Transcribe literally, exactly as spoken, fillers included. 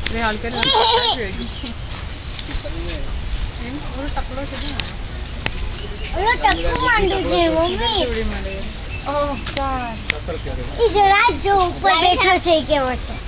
રે હાલ કે જોઈ એમ ઓલો ટકલો છે ને ઓલો ટકલો માંડું છે મમ્મી જોડી મળે ઓહ ગોડ ઈ જરા જો ઉપર બેઠો છે કેવો છે